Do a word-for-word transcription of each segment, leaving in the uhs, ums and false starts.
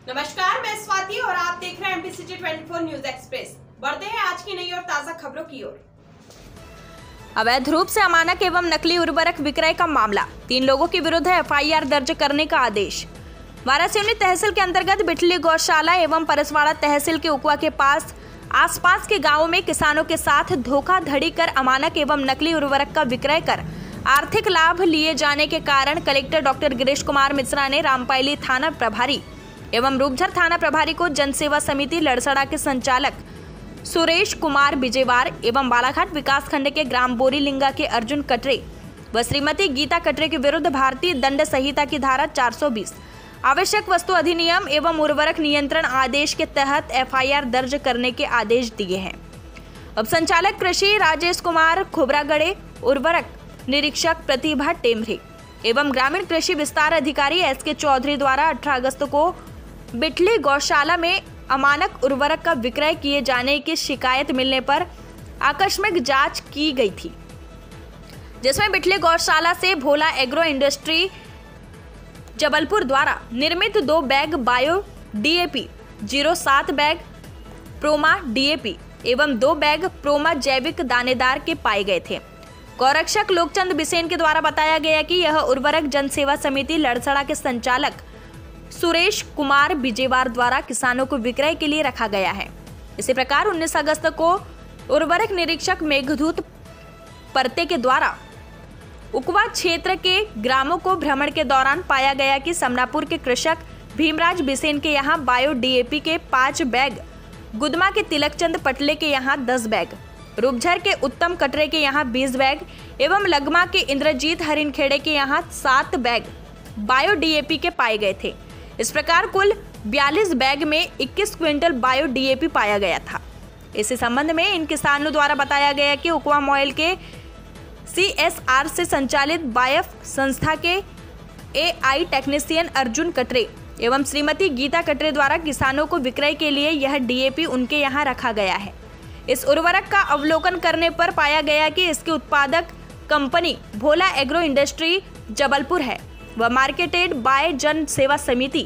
नमस्कार, मैं स्वाति और आप देख रहे हैं एमपी सिटी चौबीस न्यूज एक्सप्रेस। बढ़ते हैं आज की नई और ताजा खबरों की ओर। अवैध रूप से अमानक एवं नकली उर्वरक विक्रय का मामला, तीन लोगों के विरुद्ध एफ आई आर दर्ज करने का आदेश। वारासिवनी तहसील के अंतर्गत बिठली गौशाला एवं परसवाड़ा तहसील के उकवा के पास आसपास के गांवों में किसानों के साथ धोखाधड़ी कर अमानक एवं नकली उर्वरक का विक्रय कर आर्थिक लाभ लिए जाने के कारण कलेक्टर डॉक्टर गिरीश कुमार मिश्रा ने रामपायली थाना प्रभारी एवं रूपझर थाना प्रभारी को जनसेवा समिति लड़सड़ा के संचालक सुरेश कुमार बिजेवार एवं बालाघाट विकास खंड के ग्राम बोरीलिंगा के अर्जुन कटरे व श्रीमती गीता कटरे के विरुद्ध भारतीय दंड संहिता की धारा चार सौ बीस आवश्यक वस्तु अधिनियम एवं उर्वरक नियंत्रण आदेश के तहत एफ आई आर दर्ज करने के आदेश दिए हैं। अब संचालक कृषि राजेश कुमार खुबरागड़े, उर्वरक निरीक्षक प्रतिभा टेमरे एवं ग्रामीण कृषि विस्तार अधिकारी एस के चौधरी द्वारा अठारह अगस्त को बिठली गौशाला में अमानक उर्वरक का विक्रय किए जाने की शिकायत मिलने पर आकस्मिक जांच की गई थी, जिसमें बिठली गौशाला से भोला एग्रो इंडस्ट्री जबलपुर द्वारा निर्मित दो bag bio D A P, zero सात बैग प्रोमा डी ए पी एवं दो बैग प्रोमा जैविक दानेदार के पाए गए थे। गौरक्षक लोकचंद बिसेन के द्वारा बताया गया कि यह उर्वरक जनसेवा समिति लड़सड़ा के संचालक सुरेश कुमार बिजेवार द्वारा किसानों को विक्रय के लिए रखा गया है। इसी प्रकार उन्नीस अगस्त को उर्वरक निरीक्षक मेघदूत परते के द्वारा उकवा क्षेत्र के ग्रामों को भ्रमण के दौरान पाया गया कि समनापुर के कृषक भीमराज बिसेन के यहाँ बायो डी ए पी के पाँच बैग, गुदमा के तिलकचंद पटले के यहाँ दस बैग, रूपझर के उत्तम कटरे के यहाँ बीस बैग एवं लगमा के इंद्रजीत हरिनखेड़े के यहाँ सात bag bio D A P के पाए गए थे। इस प्रकार कुल बयालीस बैग में इक्कीस quintal bio D A P पाया गया था। इसी संबंध में इन किसानों द्वारा बताया गया कि उकवा मॉयल के सी एस आर से संचालित बायफ संस्था के ए आई टेक्नीशियन अर्जुन कटरे एवं श्रीमती गीता कटरे द्वारा किसानों को विक्रय के लिए यह डी ए पी उनके यहाँ रखा गया है। इस उर्वरक का अवलोकन करने पर पाया गया कि इसकी उत्पादक company Bhola agro industry Jabalpur है व मार्केटेड बाय जन सेवा समिति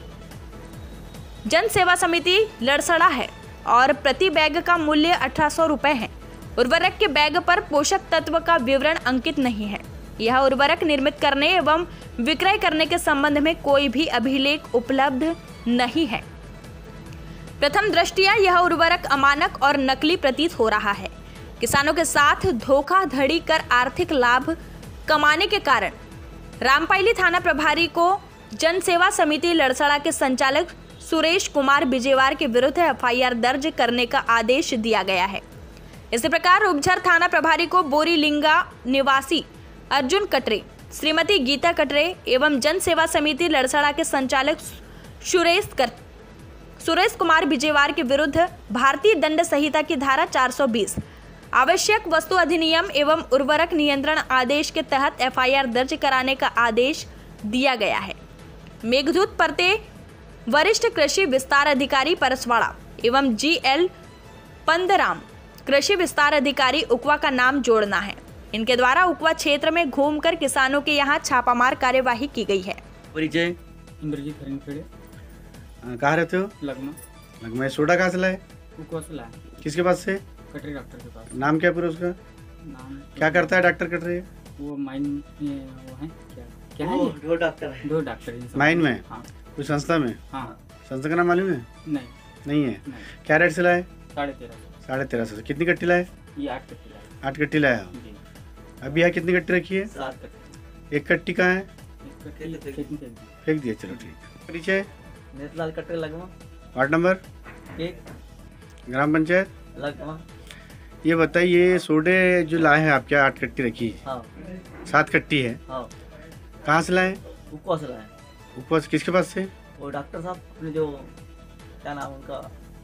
जन सेवा समिति लड़सड़ा है और प्रति बैग का मूल्य अठारह सौ रुपए है। उर्वरक के बैग पर पोषक तत्व का विवरण अंकित नहीं है। यह उर्वरक निर्मित करने एवं विक्रय करने के संबंध में कोई भी अभिलेख उपलब्ध नहीं है। प्रथम दृष्टया यह उर्वरक अमानक और नकली प्रतीत हो रहा है। किसानों के साथ धोखाधड़ी कर आर्थिक लाभ कमाने के कारण रामपायली थाना प्रभारी को जन सेवा समिति लड़सड़ा के संचालक सुरेश कुमार बिजेवार के विरुद्ध एफ आई आर दर्ज करने का आदेश दिया गया है। इसी प्रकार रूपझर थाना प्रभारी को बोरीलिंगा निवासी अर्जुन कटरे, श्रीमती गीता कटरे एवं जन सेवा समिति लड़सड़ा के संचालक सुरेश कर सुरेश कुमार बिजेवार के विरुद्ध भारतीय दंड संहिता की धारा चार सौ बीस आवश्यक वस्तु अधिनियम एवं उर्वरक नियंत्रण आदेश के तहत एफ आई आर दर्ज कराने का आदेश दिया गया है। मेघदूत परते वरिष्ठ कृषि विस्तार अधिकारी परसवाड़ा एवं जी एल पंदराम कृषि विस्तार अधिकारी उकवा का नाम जोड़ना है। इनके द्वारा उकवा क्षेत्र में घूमकर किसानों के यहाँ छापामार कार्यवाही की गई है। परिचय इंद्रजीत हरिनखेड़े। कहाँ रहते हो? लगमा। लगमा। सोडा कहाँ से लाए? उकवा से लाए। किसके पास से? कटरे डॉक्टर के पास। नाम क्या पूरा उसका? नाम क्या करता है डॉक्टर कटरे? वो माइन में वो है क्या क्या है? दो डॉक्टर है। दो डॉक्टर माइन में? हाँ। कोई संस्था में? हाँ। संस्था का नाम मालूम है? नहीं नहीं है। नहीं। क्या रेट से लाए? साढ़े तेरह सौ। साढ़े तेरह सौ। कितनी कट्टी लाए? ये आठ कट्टी लाए। आठ कट्टी लाया हो। जी। अभी यहाँ कितनी कट्टी रखी है? सात कट्टी। एक कट्टी कहाँ है? एक कट्टी खेती कर दी। फेंक दिया। चलो ठीक। परिचय नेतलाल कटरे लगमा। वार्ड नंबर एक ग्राम पंचायत लगमा। ये बताइए सोडे जो लाए हैं आप, क्या आठ कट्टी रखी है? हाँ सात कट्टी है। हाँ। कहाँ से लाए? उकवा से लाए। ऊपर से किसके पास से? वो डॉक्टर साहब अपने जो क्या नाम उनका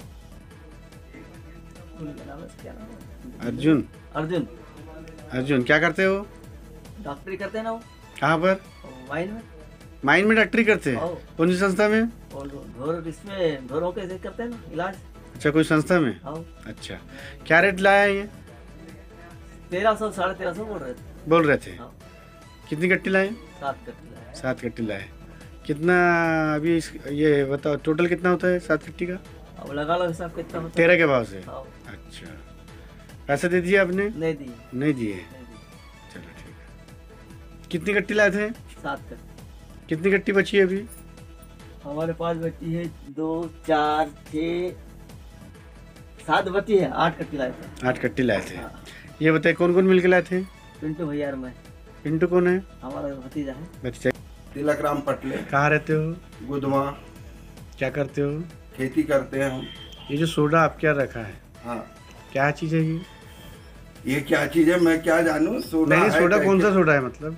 उनका नाम है क्या नाम है? अर्जुन। अर्जुन। अर्जुन क्या करते हो? डॉक्टरी करते हैं ना वो। कहाँ पर? माइन में। माइन में डॉक्टरी करते हैं? हाँ। कौन सी संस्था में? और ढोर इसमें ढोरों के करते हैं ना इलाज। अच्छा कोई संस्था में? हाँ। अच्छा क्या रेट लाया है ये? तेरह सौ साढ़े तेरह सौ बोल रहे थे। बोल रहे थे। हाँ। कितनी कट्टी लाए? सात कट्टी लाए। सात कट्टी लाए। कितना अभी इस, ये बताओ टोटल कितना होता है सात फिफ्टी का? अब लगा लो हिसाब कितना होता है। तेरह के भाव से? हाँ, अच्छा, पैसे दे दिए आपने? नहीं दिए नहीं दिए? नहीं दिए। चलो ठीक है। कितनी कट्टी लाए थे? सात कर कितनी कट्टी बची है अभी? हमारे पास बची है दो चार छः सात बची है, आठ कट्टी लाए थे। आठ कट्टी लाए थे। हाँ। ये बताइए कौन कौन मिल के लाए थे? पिंटू भैया और मैं, पिंटू कौन है? हमारा भतीजा है। बच्चा। तिलक राम पटले, कहाँ रहते हो? गुदमा, क्या करते हो? खेती करते हैं हम। ये जो सोडा आप क्या रखा है, हाँ, क्या चीज़ है ये? ये क्या चीज है मैं क्या जानूँ? सोडा नहीं, है, सोडा क्या- कौन सा सोडा है मतलब?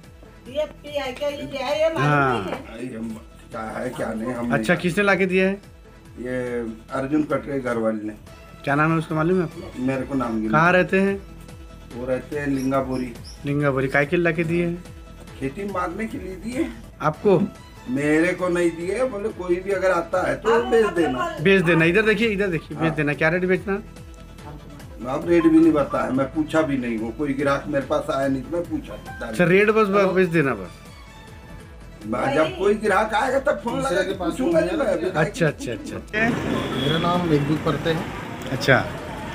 हाँ, ये हम- क्या है क्या नहीं हम अच्छा, किसने ला के दिया है? ये अर्जुन कटरे घर वाले ने। क्या नाम है उसका मालूम है आपको? मेरे को नाम नहीं। कहाँ रहते हैं? वो रहते हैं लिंगापुरी। लिंगापुरी। काय के ला के दिए है खेती मारने के लिए दिए, आपको? मेरे को नहीं दिए। बोले कोई भी अगर आता है तो बेच देना। बेच देना। इधर देखिए, इधर देखिए, बेच देना। क्या रेट बेचना? अब रेट भी नहीं बताया, मैं पूछा भी नहीं हूँ। कोई ग्राहक मेरे पास आया नहीं तो मैं पूछा। अच्छा, रेट बस बेच देना बस। मैं जब कोई ग्राहक आएगा तब फोन लगा के पूछूंगा नहीं मैं अभी। अच्छा अच्छा अच्छा अच्छा। मेरा नाम मेघदूत परते है। अच्छा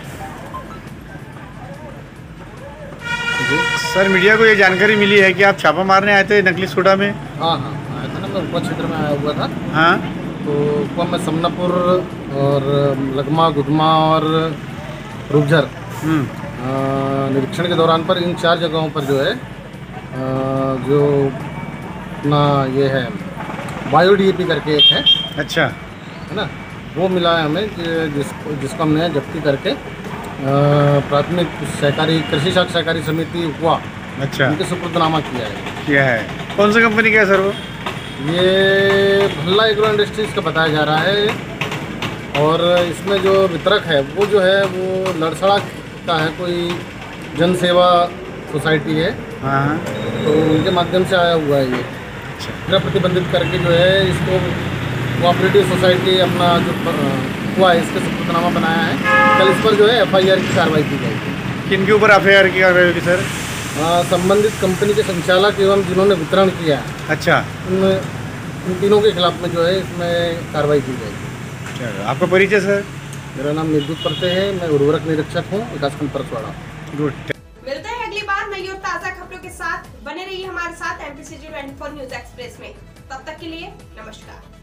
सर, मीडिया को ये जानकारी मिली है कि आप छापा मारने आए थे नकली सोडा में? हाँ हाँ आया था ना, मैं उपा क्षेत्र में आया हुआ था। हाँ, तो उपा में समनापुर और लगमा गुदमा और रूपझर हम्म, अ, निरीक्षण के दौरान पर इन चार जगहों पर जो है अ, जो अपना ये है बायो डी ए पी करके एक है अच्छा है ना, वो मिला है हमें कि जिसको जिसको हमने जब्ती करके अ, प्राथमिक सहकारी कृषि शाख सहकारी समिति उपवा अच्छा, उनके सुपुर्दनामा किया है। क्या है? कौन सी कंपनी का है सर वो? ये भल्ला एग्रो इंडस्ट्रीज का बताया जा रहा है और इसमें जो वितरक है वो जो है वो लड़सड़ा का है, कोई जन सेवा सोसाइटी है, हाँ हाँ, तो उनके माध्यम से आया हुआ है ये। अच्छा मेरा प्रतिबंधित करके जो है इसको कोऑपरेटिव सोसाइटी अपना जो हुआ है इसके सुपुर्दनामा बनाया है। कल इस पर जो है एफ आई आर की कार्रवाई की जाएगी। किन के ऊपर एफ आई आर की कार्रवाई होगी सर? हाँ, संबंधित कंपनी के संचालक एवं जिन्होंने वितरण किया है अच्छा, उन उन तीनों के खिलाफ में जो है इसमें कार्रवाई की जाएगी। चलो, आपका परिचय सर? मेरा नाम मेघदूत परते है, मैं उर्वरक निरीक्षक हूँ, विकासखंड परसवाड़ा। गुड। मिलते हैं अगली बार नई और ताजा खबरों के साथ। बने रहिए हमारे साथ MPCG twenty four news express में। तब तक के लिए नमस्कार।